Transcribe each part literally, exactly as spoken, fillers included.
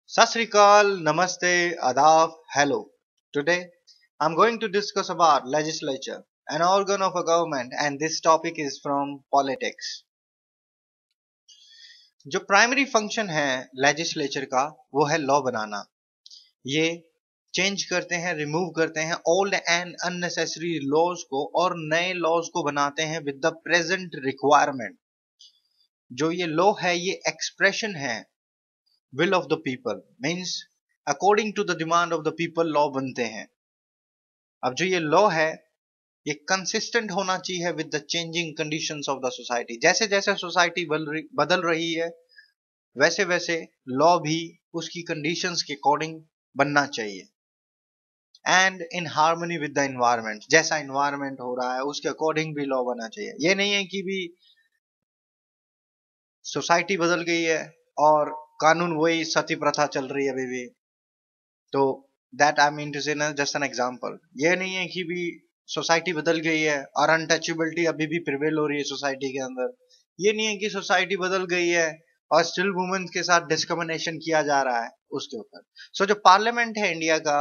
Sat Sri Akal, Namaste, Adab, hello. Today, I'm going to discuss about legislature, an organ of a government, and this topic is from politics. जो primary function है legislature का वो है law बनाना. ये change करते हैं, remove करते हैं ओल्ड एंड अननेसेसरी लॉज को और नए लॉज को बनाते हैं विद द प्रेजेंट रिक्वायरमेंट. जो ये लॉ है ये एक्सप्रेशन है will of the people, means according to the demand of the people law बनते हैं. अब जो ये लॉ है ये कंसिस्टेंट होना चाहिए with the changing conditions of the society. जैसे जैसे सोसाइटी बदल रही है वैसे वैसे लॉ भी उसकी कंडीशंस के अकॉर्डिंग बनना चाहिए and in harmony with the environment. जैसा एनवायरनमेंट हो रहा है उसके अकॉर्डिंग भी लॉ बनना चाहिए. ये नहीं है कि भी सोसाइटी बदल गई है और कानून वही सती प्रथा चल रही है अभी भी. तो दैट आई मीन टू से ना जस्ट एन एग्जांपल. ये नहीं है कि भी सोसाइटी बदल गई है और अनटचेबिलिटी अभी भी प्रिवेल हो रही है सोसाइटी के अंदर. ये नहीं है कि सोसाइटी बदल गई है और स्टिल वुमेन के साथ डिस्क्रिमिनेशन किया जा रहा है उसके ऊपर. सो so, जो पार्लियामेंट है इंडिया का,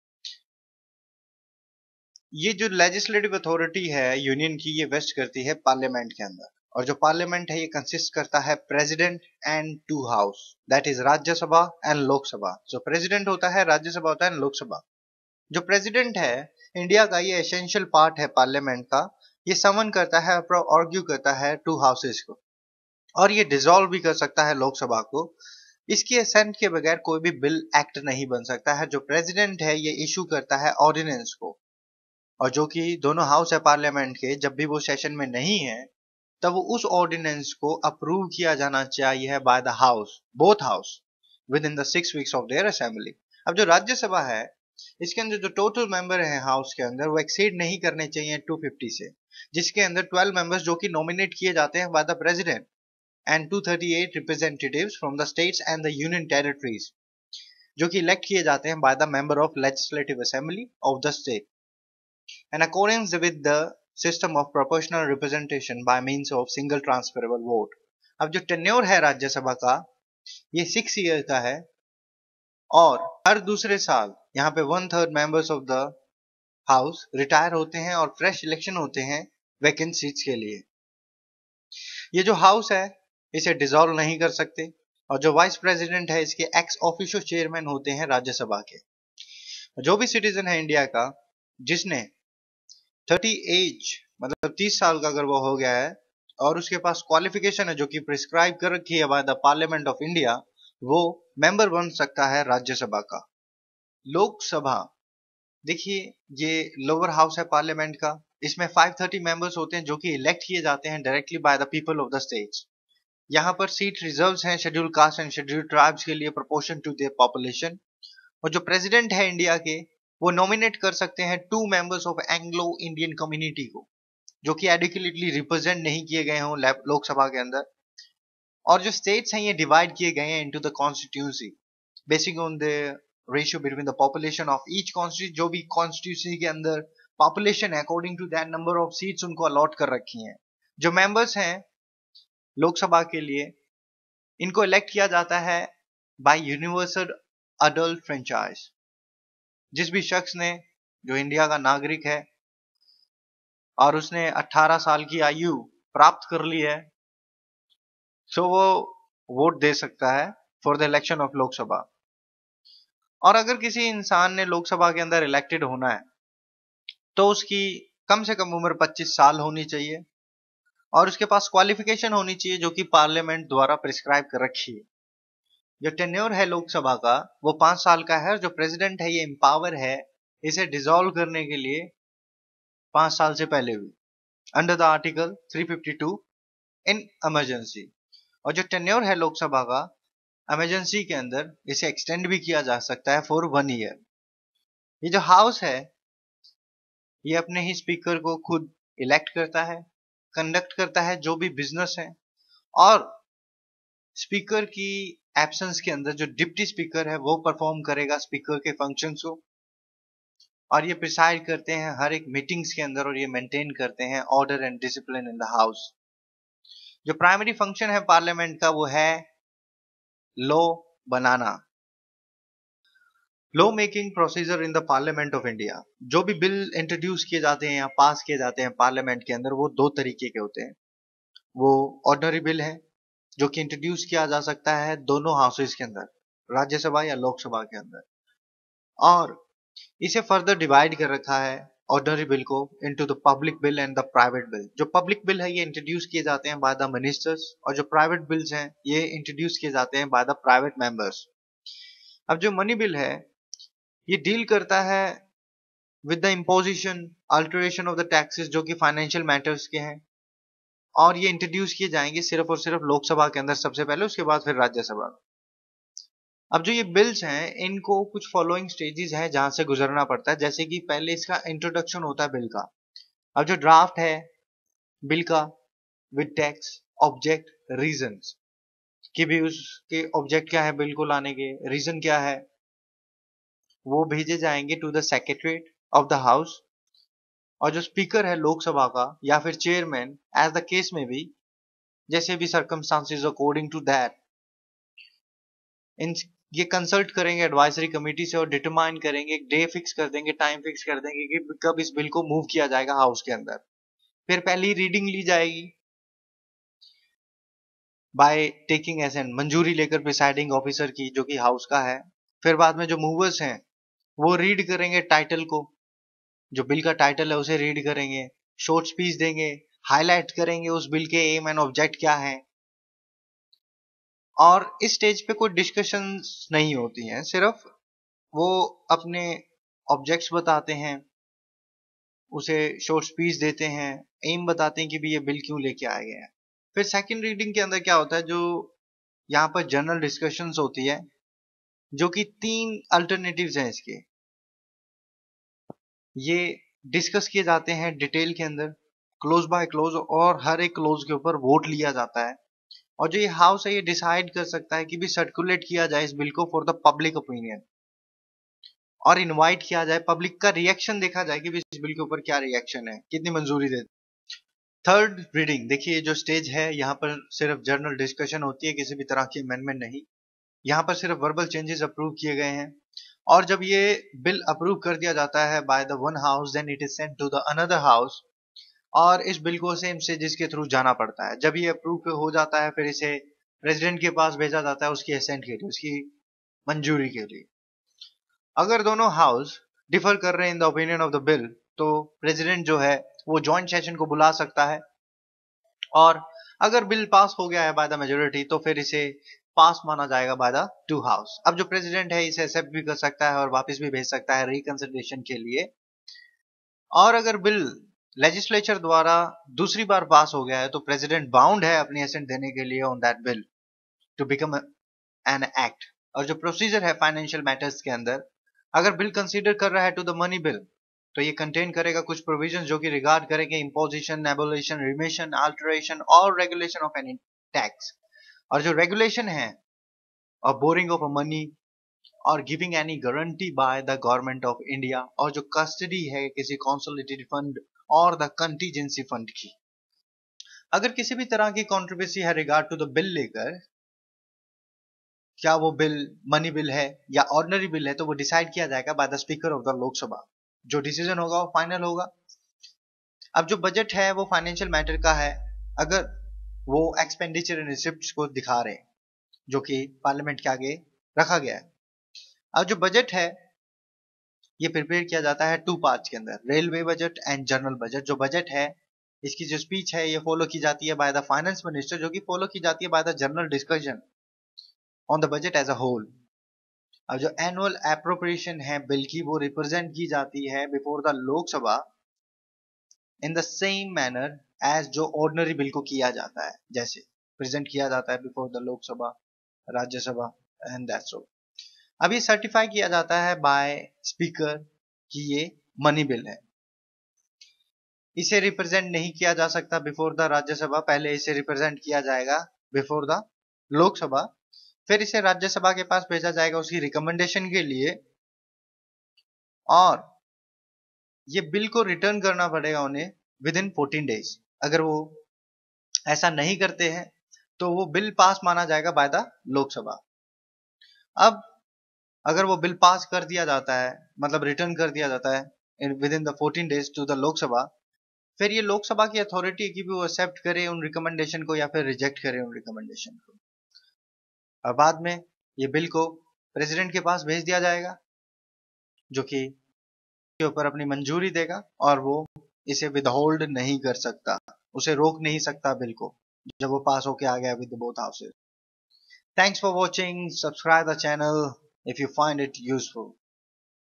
ये जो लेजिस्लेटिव अथॉरिटी है यूनियन की ये वेस्ट करती है पार्लियामेंट के अंदर. और जो पार्लियामेंट है ये कंसिस्ट करता है president and two house, that is Rajya Sabha and Lok Sabha. जो प्रेसिडेंट होता है, राज्यसभा होता है, लोकसभा. जो प्रेसिडेंट है इंडिया का ये एसेंशियल पार्ट है पार्लियामेंट का. ये समन करता है, आर्ग्यू करता है टू हाउसेस को और ये डिसॉल्व भी कर सकता है लोकसभा को. इसकी असेंट के बगैर कोई भी बिल एक्ट नहीं बन सकता है. जो प्रेसिडेंट है ये इशू करता है ऑर्डिनेंस को और जो कि दोनों हाउस है पार्लियामेंट के, जब भी वो सेशन में नहीं है तब उस ऑर्डिनेंस को अप्रूव किया जाना चाहिए by the house, both house, within the six weeks of their assembly. अब जो राज्यसभा है इसके अंदर जो टोटल मेंबर है हाउस के अंदर वो एक्सीड नहीं करने चाहिए टू फिफ्टी से, जिसके अंदर ट्वेल्व मेंबर्स जो कि नॉमिनेट किए जाते हैं by the president and two thirty eight representatives from the states and the union territories जो कि इलेक्ट किए जाते हैं by the member of legislative assembly of the state in accordance with the system of proportional representation by means of single transferable vote. अब जो tenure है राज्यसभा का ये सिक्स ईयर का है और हर दूसरे साल यहाँ पे one third members of the house retire होते हैं और फ्रेश इलेक्शन होते हैं वैकेंट सीट्स के लिए. ये जो हाउस है इसे डिसॉल्व नहीं कर सकते और जो वाइस प्रेसिडेंट है इसके एक्स ऑफिशियो चेयरमैन होते हैं राज्यसभा के. जो भी सिटीजन है इंडिया का जिसने थर्टी एज मतलब तीस साल का अगर वो हो गया है और उसके पास क्वालिफिकेशन है जो कि प्रिस्क्राइब कर रखी है by the parliament of India, वो मेंबर बन सकता है राज्यसभा का. लोकसभा देखिए ये लोअर हाउस है पार्लियामेंट का. इसमें फाइव थर्टी मेंबर्स होते हैं जो कि इलेक्ट किए जाते हैं directly by the people of the states. यहाँ पर सीट रिजर्व्स हैं schedule caste and schedule tribes के लिए प्रोपोर्शन टू देयर पॉपुलेशन. और जो प्रेसिडेंट है इंडिया के वो नॉमिनेट कर सकते हैं two members of Anglo Indian community को जो कि एडिक्वेटली रिप्रेजेंट नहीं किए गए हों लोकसभा के अंदर. और जो स्टेट्स हैं ये डिवाइड किए गए हैं into the constituency basic on the ratio between the population of each constituency. जो भी कॉन्स्टिट्यूंसी के अंदर पॉपुलेशन है according to that number of seats उनको अलॉट कर रखी हैं. जो मेंबर्स हैं लोकसभा के लिए इनको इलेक्ट किया जाता है बाय यूनिवर्सल अडल्ट फ्रेंचाइज. जिस भी शख्स ने जो इंडिया का नागरिक है और उसने अठारह साल की आयु प्राप्त कर ली है सो वो वोट दे सकता है for the election of Lok Sabha. और अगर किसी इंसान ने लोकसभा के अंदर इलेक्टेड होना है तो उसकी कम से कम उम्र पच्चीस साल होनी चाहिए और उसके पास क्वालिफिकेशन होनी चाहिए जो कि पार्लियामेंट द्वारा प्रिस्क्राइब कर रखी है. जो टेन्योर है लोकसभा का वो पांच साल का है और जो प्रेसिडेंट है ये एम्पावर है इसे डिसॉल्व करने के लिए पांच साल से पहले हुई under the article three fifty two in emergency. और जो टेन्योर है लोकसभा का इमरजेंसी के अंदर इसे एक्सटेंड भी किया जा सकता है फॉर वन ईयर. ये जो हाउस है ये अपने ही स्पीकर को खुद इलेक्ट करता है, कंडक्ट करता है जो भी बिजनेस है और स्पीकर की एब्सेंस के अंदर जो डिप्टी स्पीकर है वो परफॉर्म करेगा स्पीकर के फंक्शंस को और ये प्रिसाइड करते हैं हर एक मीटिंग्स के अंदर और ये मेंटेन करते हैं order and discipline in the house. जो प्राइमरी फंक्शन है पार्लियामेंट का वो है लॉ बनाना. Law making procedure in the parliament of India. जो भी बिल इंट्रोड्यूस किए जाते हैं या पास किए जाते हैं पार्लियामेंट के अंदर, वो दो तरीके के होते हैं। वो ऑर्डिनरी बिल है जो कि इंट्रोड्यूस किया जा सकता है दोनों हाउसेस के अंदर, राज्यसभा या लोकसभा के अंदर, और इसे फर्दर डिवाइड कर रखा है ऑर्डिनरी बिल को into the public bill and the private bill. जो पब्लिक बिल है ये इंट्रोड्यूस किए जाते हैं बाय द मिनिस्टर्स, और जो प्राइवेट बिल्स हैं ये इंट्रोड्यूस किए जाते हैं बाय द प्राइवेट मेंबर्स। अब जो मनी बिल है ये डील करता है with the imposition alteration of the taxes जो कि फाइनेंशियल मैटर्स के हैं, और ये इंट्रोड्यूस किए जाएंगे सिर्फ और सिर्फ लोकसभा के अंदर सबसे पहले, उसके बाद फिर राज्यसभा में। अब जो ये बिल्स हैं इनको कुछ फॉलोइंग स्टेजेस हैं जहां से गुजरना पड़ता है, जैसे कि पहले इसका इंट्रोडक्शन होता है बिल का। अब जो ड्राफ्ट है बिल का विद टेक्स्ट ऑब्जेक्ट रीजंस, कि भी उसके ऑब्जेक्ट क्या है बिल को लाने के, रीजन क्या है, वो भेजे जाएंगे to the secretariat of the house. और जो स्पीकर है लोकसभा का या फिर चेयरमैन, एज द केस में भी, जैसे भी सर्कमस्टांसेस अकॉर्डिंग टू दैट, इन ये कंसल्ट करेंगे एडवाइजरी कमेटी से और डिटरमाइन करेंगे, एक डे फिक्स कर देंगे, टाइम फिक्स कर देंगे कि कब इस बिल को मूव किया जाएगा हाउस के अंदर। फिर पहली रीडिंग ली जाएगी बाय टेकिंग एसेंट, मंजूरी लेकर प्रिसाइडिंग ऑफिसर की जो कि हाउस का है। फिर बाद में जो मूवर्स हैं वो रीड करेंगे टाइटल को, जो बिल का टाइटल है उसे रीड करेंगे, शॉर्ट स्पीच देंगे, हाईलाइट करेंगे उस बिल के एम एंड ऑब्जेक्ट क्या है। और इस स्टेज पे कोई डिस्कशंस नहीं होती हैं, सिर्फ वो अपने ऑब्जेक्ट्स बताते हैं, उसे शॉर्ट स्पीच देते हैं, एम बताते हैं कि भी ये बिल क्यों लेके आए गए हैं। फिर सेकंड रीडिंग के अंदर क्या होता है, जो यहाँ पर जनरल डिस्कशंस होती है, जो कि तीन अल्टरनेटिव्स हैं इसके, ये डिस्कस किए जाते हैं डिटेल के अंदर, क्लोज बाय क्लोज, और हर एक क्लोज के ऊपर वोट लिया जाता है। और जो ये हाउस है ये डिसाइड कर सकता है कि भी सर्कुलेट किया जाए इस बिल को फॉर द पब्लिक ओपिनियन, और इनवाइट किया जाए, पब्लिक का रिएक्शन देखा जाए कि भी इस बिल के ऊपर क्या रिएक्शन है, कितनी मंजूरी दे। थर्ड रीडिंग, देखिए जो स्टेज है यहाँ पर सिर्फ जनरल डिस्कशन होती है, किसी भी तरह की अमेंडमेंट नहीं, यहाँ पर सिर्फ वर्बल चेंजेस अप्रूव किए गए हैं। और जब ये बिल अप्रूव कर दिया जाता है by the one house, then it is sent to the another house, और इस बिल को सेम स्टेजेस के थ्रू जाना पड़ता है। जब ये अप्रूव हो जाता है फिर इसे प्रेसिडेंट के पास भेजा जाता है उसकी असेंट के लिए, उसकी मंजूरी के लिए। अगर दोनों हाउस डिफर कर रहे हैं in the opinion of the bill, तो प्रेसिडेंट जो है वो जॉइंट सेशन को बुला सकता है, और अगर बिल पास हो गया है बाय द मेजोरिटी तो फिर इसे पास माना जाएगा बाय द टू हाउस। अब जो प्रेसिडेंट है इसे एक्सेप्ट भी कर सकता है और वापस भी भेज सकता है रिकंसिडरेशन के लिए। और अगर बिल लेजिस्लेचर द्वारा दूसरी बार पास हो गया है तो प्रेसिडेंट बाउंड है अपनी असेंट देने के लिए on that bill to become an act. और जो प्रोसीजर है फाइनेंशियल मैटर्स के अंदर, अगर बिल कंसीडर कर रहा है टू द मनी बिल, तो ये कंटेन करेगा कुछ प्रोविजंस जो कि रिगार्ड करेंगे इम्पोजिशन, एबोलिशन, रिमिशन, अल्टरेशन और रेगुलेशन ऑफ एनी टैक्स। और जो रेगुलेशन है और बोरिंग ऑफ मनी और giving any guarantee by the government of India, और जो कस्टडी है किसी कंसोलिडेटेड फंड और द कंटीजेंसी फंड की। अगर किसी भी तरह की कंट्रोवर्सी है रिगार्ड टू द बिल लेकर, क्या वो बिल मनी बिल है या ऑर्डिनरी बिल है, तो वो डिसाइड किया जाएगा by the speaker of the Lok Sabha. जो डिसीजन होगा वो फाइनल होगा। अब जो बजट है वो फाइनेंशियल मैटर का है, अगर वो एक्सपेंडिचर एंड रिसिप्ट्स को दिखा रहे हैं जो कि पार्लियामेंट के आगे रखा गया है। अब जो बजट है ये प्रिपेयर किया जाता है टू पार्ट्स के अंदर, railway budget and general budget. जो बजट है इसकी जो स्पीच है ये फॉलो की जाती है बाय द फाइनेंस मिनिस्टर, जो कि फॉलो की जाती है by the general discussion on the budget as a whole. अब जो एनुअल एप्रोप्रिएशन है बिल की वो रिप्रेजेंट की जाती है before the Lok Sabha in the same manner as जो ऑर्डिनरी बिल को किया जाता है, जैसे प्रेजेंट किया जाता है before the Lok Sabha, Rajya Sabha and that's all. अब ये सर्टिफाई किया जाता है बाय स्पीकर कि ये मनी बिल है। इसे रिप्रेजेंट नहीं किया जा सकता बिफोर द राज्यसभा, पहले इसे रिप्रेजेंट किया जाएगा बिफोर द लोकसभा, फिर इसे राज्यसभा के पास भेजा जाएगा उसकी रिकमेंडेशन के लिए, और ये बिल को रिटर्न करना पड़ेगा उन्हें विद इन फोर्टीन डेज। अगर वो ऐसा नहीं करते हैं तो वो बिल पास माना जाएगा बाय द लोकसभा। अब अगर वो बिल पास कर दिया जाता है, मतलब रिटर्न कर दिया जाता है within the fourteen days to the Lok Sabha, फिर ये लोकसभा की अथॉरिटी की भी वो एक्सेप्ट करे उन रिकमेंडेशन को या फिर रिजेक्ट करे उन रिकमेंडेशन को। और बाद में ये बिल को प्रेसिडेंट के पास भेज दिया जाएगा, जो कि के ऊपर अपनी मंजूरी देगा और वो इसे विदहोल्ड नहीं कर सकता, उसे रोक नहीं सकता बिल को, जब वो पास होके आ गया with both houses. Thanks for watching. Subscribe the channel if you find it useful.